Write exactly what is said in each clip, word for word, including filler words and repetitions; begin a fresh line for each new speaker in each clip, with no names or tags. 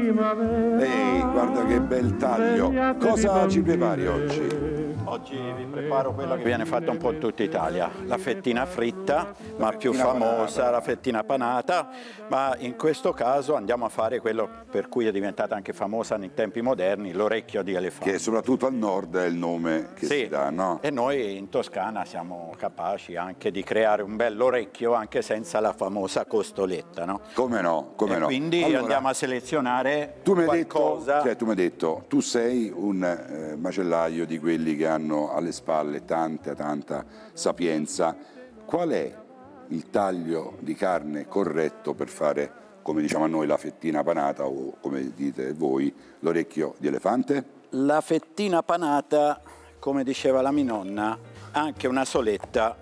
Ehi, guarda che bel taglio. Cosa ci prepari oggi?
Oggi vi preparo quello che viene fatto un po' in tutta Italia, la fettina fritta, la ma fettina più famosa, panata. La fettina panata, ma in questo caso andiamo a fare quello per cui è diventata anche famosa nei tempi moderni, l'orecchio di elefante.
Che soprattutto al nord è il nome che
sì,
si dà, no?
E noi in Toscana siamo capaci anche di creare un bell'orecchio anche senza la famosa costoletta, no?
Come no, come
e
no.
Quindi
allora,
andiamo a selezionare
tu mi
qualcosa...
Detto, cioè, tu mi hai detto, tu sei un eh, macellaio di quelli che hanno alle spalle tanta, tanta sapienza. Qual è il taglio di carne corretto per fare, come diciamo a noi, la fettina panata o, come dite voi, l'orecchio di elefante?
La fettina panata, come diceva la mia nonna, anche una soletta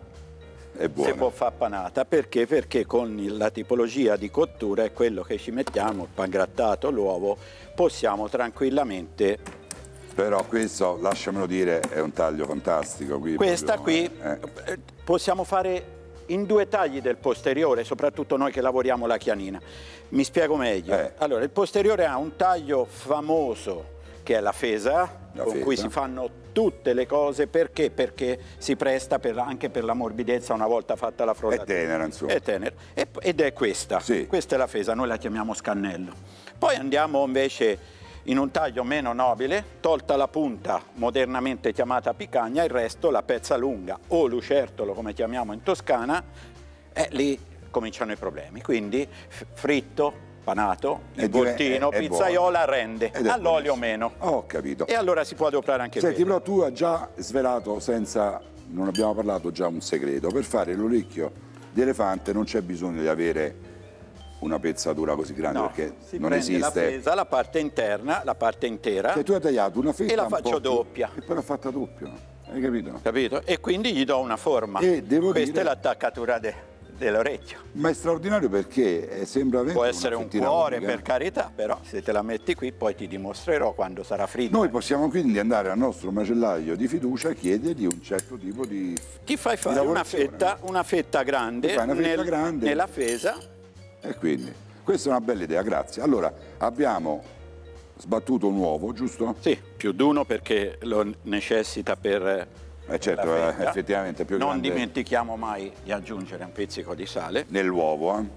è buona.
Si può fare panata. Perché? Perché con la tipologia di cottura è quello che ci mettiamo, il pangrattato, l'uovo, possiamo tranquillamente...
Però questo, lasciamelo dire, è un taglio fantastico. Qui
Questa
proprio,
qui
eh.
possiamo fare in due tagli del posteriore, soprattutto noi che lavoriamo la chianina. Mi spiego meglio.
Eh.
Allora, il posteriore ha un taglio famoso che è la fesa,
la
con
fesa.
cui si fanno tutte le cose. Perché? Perché si presta per, anche per la morbidezza una volta fatta la frollatura.
È tenera, insomma.
È tenera. E, ed è questa.
Sì.
Questa è la fesa, noi la chiamiamo scannello. Poi andiamo invece... in un taglio meno nobile, tolta la punta modernamente chiamata picagna, il resto la pezza lunga o lucertolo come chiamiamo in Toscana, e lì cominciano i problemi. Quindi fritto, panato, il voltino, pizzaiola rende, all'olio meno.
Ho capito.
E allora si può adoperare anche
Senti,
quello.
però tu hai già svelato, senza, non abbiamo parlato, già un segreto. Per fare l'orecchio di elefante non c'è bisogno di avere una pezzatura così grande,
no,
perché
si
non
prende
esiste.
La fesa, la parte interna, la parte intera.
Cioè, tu hai tagliato una fetta
e la
un
faccio
po'
doppia.
Più, e poi l'ho fatta doppia, hai capito?
Capito? E quindi gli do una forma.
E devo
Questa
dire...
è l'attaccatura de, dell'orecchio.
Ma è straordinario perché sembra
Può essere un cuore,
unica.
Per carità, però se te la metti qui poi ti dimostrerò quando sarà fritta.
Noi possiamo quindi andare al nostro macellaio di fiducia e chiedergli un certo tipo di
Ti fai fare una fetta, una fetta grande,
una fetta
nel,
grande
nella fesa.
E quindi... questa è una bella idea, grazie. Allora, abbiamo sbattuto un uovo, giusto?
Sì, più di uno perché lo necessita per
eh certo,
la
eh, effettivamente è più
non
grande.
Non dimentichiamo mai di aggiungere un pizzico di sale.
Nell'uovo, eh?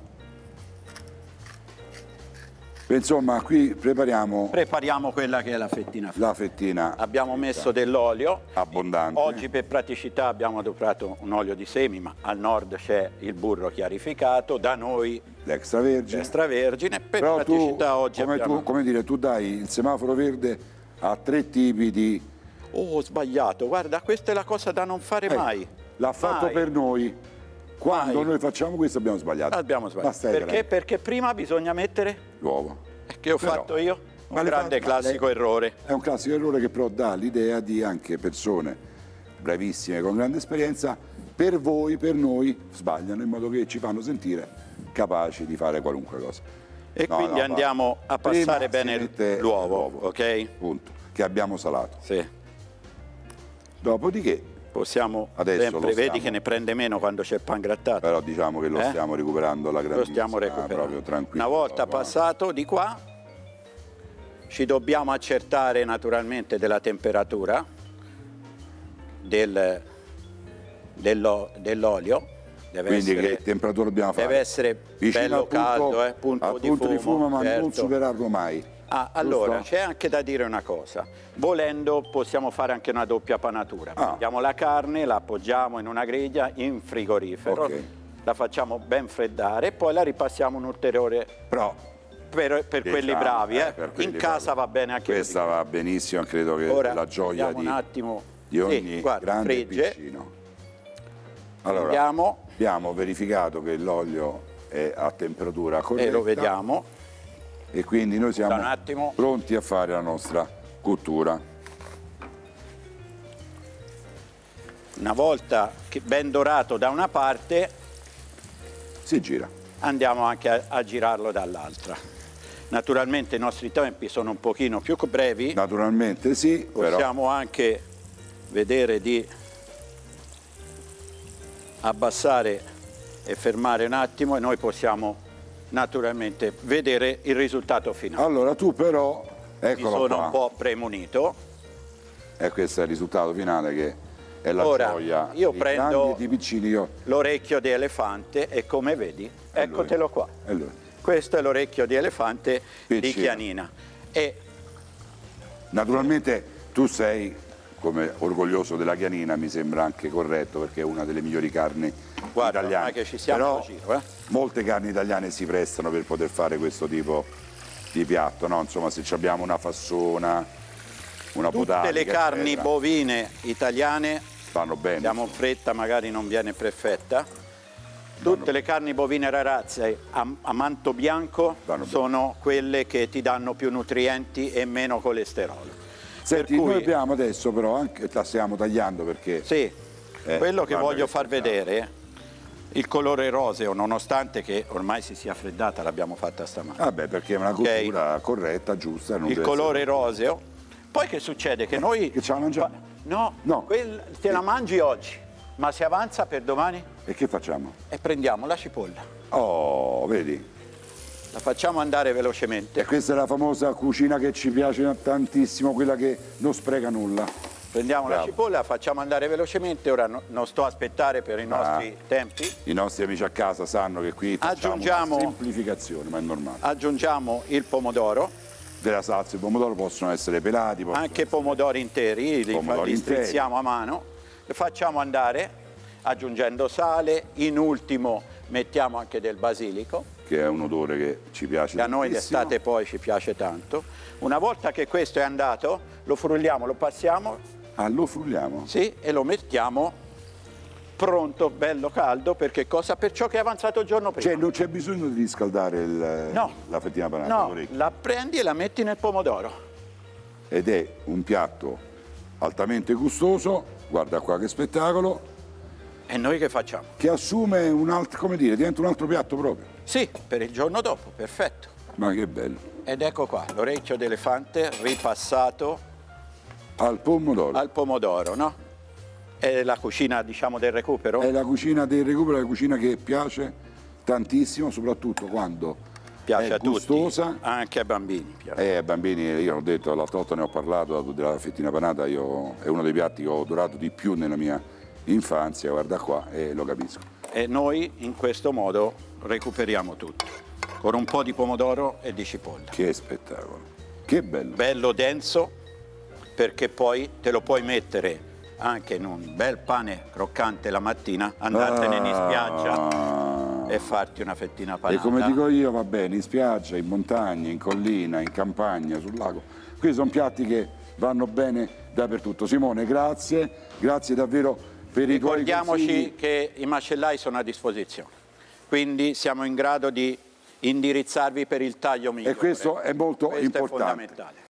Insomma, qui prepariamo...
Prepariamo quella che è la fettina fritta.
La fettina.
Abbiamo messo dell'olio.
Abbondante.
Oggi per praticità abbiamo adoperato un olio di semi, ma al nord c'è il burro chiarificato, da noi
l'extravergine.
L'extravergine. Per
Però
praticità
tu,
oggi
come,
abbiamo...
tu, come dire, tu dai il semaforo verde a tre tipi di...
Oh, ho sbagliato, guarda, questa è la cosa da non fare
eh,
mai.
L'ha fatto
mai.
per noi. Quando
mai.
Noi facciamo questo abbiamo sbagliato.
Abbiamo sbagliato. Perché? Perché prima bisogna mettere...
l'uovo.
Che ho però, fatto io? Un grande fa... classico lei... errore.
È un classico errore che però dà l'idea di anche persone bravissime, con grande esperienza, per voi, per noi, sbagliano in modo che ci fanno sentire capaci di fare qualunque cosa.
E no, quindi no, andiamo va. a passare prima bene l'uovo, ok?
Punto. Che abbiamo salato.
Sì.
Dopodiché
possiamo
adesso
sempre,
stiamo...
vedi che ne prende meno quando c'è il pangrattato.
Però diciamo che lo
eh?
stiamo recuperando alla grandissima.
Lo stiamo recuperando.
Proprio tranquillo.
Una volta
va.
passato di qua, ci dobbiamo accertare naturalmente della temperatura del, dello, dell'olio. Deve
Quindi
essere,
che temperatura dobbiamo fare?
Deve essere
vicino
bello
al punto,
caldo, eh, punto,
al
di,
punto
fumo,
di fumo, ma
certo.
non superarlo mai.
Ah, allora, c'è anche da dire una cosa. Volendo possiamo fare anche una doppia panatura.
Ah.
Prendiamo la carne, la appoggiamo in una griglia in frigorifero,
okay.
La facciamo ben freddare e poi la ripassiamo un ulteriore...
Però,
per, per
diciamo,
quelli bravi, eh.
eh, quelli
in casa
bravi.
va bene anche
questa così. Va benissimo, credo che
ora,
la gioia di,
un attimo.
di ogni
sì, guarda,
grande
frigge.
e piccino. Allora,
Andiamo.
abbiamo verificato che l'olio è a temperatura corretta.
E lo vediamo.
E quindi noi siamo
un attimo.
pronti a fare la nostra cottura.
Una volta che ben dorato da una parte,
si gira.
Andiamo anche a, a girarlo dall'altra. Naturalmente i nostri tempi sono un pochino più brevi.
Naturalmente sì.
Possiamo
però...
anche vedere di abbassare e fermare un attimo e noi possiamo naturalmente vedere il risultato finale.
Allora tu però, eccolo
Mi sono
qua.
un po' premunito.
E questo è il risultato finale che è la
Ora,
gioia
io
dei
prendo
grandi e dei piccini. Io...
l'orecchio di elefante e come vedi,
E
eccotelo qua.
E lui.
Questo è l'orecchio di elefante
Piccino.
di Chianina. E
Naturalmente tu sei, come orgoglioso della Chianina, mi sembra anche corretto perché è una delle migliori carni
guarda,
italiane.
ormai che ci siamo
Però
a giro, eh?
molte carni italiane si prestano per poter fare questo tipo di piatto, no? Insomma, se ci abbiamo una fassona, una
Tutte le carni
eccetera,
bovine italiane,
vanno bene.
siamo in fretta, magari non viene perfetta. Tutte le carni bovine rarazze a, a manto bianco
Vanno
sono quelle che ti danno più nutrienti e meno colesterolo.
Senti,
per cui-
noi abbiamo adesso però, anche la stiamo tagliando perché...
Sì,
Eh,
quello che
guarda
voglio
che
far
spettacolo.
vedere, il colore roseo, nonostante che ormai si sia freddata, l'abbiamo fatta stamani.
Vabbè, perché è una cottura corretta, giusta. Non
Il
deve
colore
essere-
roseo. Poi che succede? Che noi...
Che ce la mangiamo?
No,
No.
quel- te la mangi oggi, ma si avanza per domani
E che facciamo?
e prendiamo la cipolla.
Oh, vedi?
La facciamo andare velocemente.
E questa è la famosa cucina che ci piace tantissimo, quella che non spreca nulla.
Prendiamo
Bravo.
la cipolla, la facciamo andare velocemente. Ora no- non sto a aspettare per i nostri tempi.
I nostri amici a casa sanno che qui facciamo
Aggiungiamo-
una semplificazione, ma è normale.
Aggiungiamo il pomodoro,
Della salsa e pomodoro possono essere pelati, possono
anche pomodori interi, li, fa-
Pomodori
li
interi.
strizziamo a mano. Le facciamo andare aggiungendo sale. In ultimo mettiamo anche del basilico.
che è un odore che ci piace
che a noi
tantissimo.
d'estate poi ci piace tanto. Una volta che questo è andato, lo frulliamo, lo passiamo,
Ah, lo frulliamo?
sì, e lo mettiamo pronto, bello caldo, perché cosa? Per ciò che è avanzato il giorno prima.
Cioè non c'è bisogno di riscaldare il-
No.
la fettina panata,
No,
l'orecchio.
la prendi e la metti nel pomodoro.
Ed è un piatto altamente gustoso, guarda qua che spettacolo,
E noi che facciamo?
che assume un altro, come dire, diventa un altro piatto proprio.
Sì, per il giorno dopo, perfetto.
Ma che bello.
Ed ecco qua, l'orecchio d'elefante ripassato
Al pomodoro.
al pomodoro, no? È la cucina, diciamo, del recupero?
È la cucina del recupero, è la cucina che piace tantissimo, soprattutto quando
Piace
è
a
gustosa.
tutti, anche ai bambini. piace.
E ai bambini, io ho detto, l'altra volta ne ho parlato della fettina panata, io, è uno dei piatti che ho adorato di più nella mia infanzia, guarda qua, e lo capisco.
E noi in questo modo recuperiamo tutto, con un po' di pomodoro e di cipolla.
Che spettacolo, che bello.
Bello denso, perché poi te lo puoi mettere anche in un bel pane croccante la mattina, andartene in spiaggia
Ah.
e farti una fettina
E
panata.
come dico io, va bene, in spiaggia, in montagna, in collina, in campagna, sul lago. Questi sono piatti che vanno bene dappertutto. Simone, grazie, grazie davvero per i tuoi
Ricordiamoci
consigli.
che i macellai sono a disposizione, quindi siamo in grado di indirizzarvi per il taglio migliore.
E questo è molto
Questo
importante.
è fondamentale.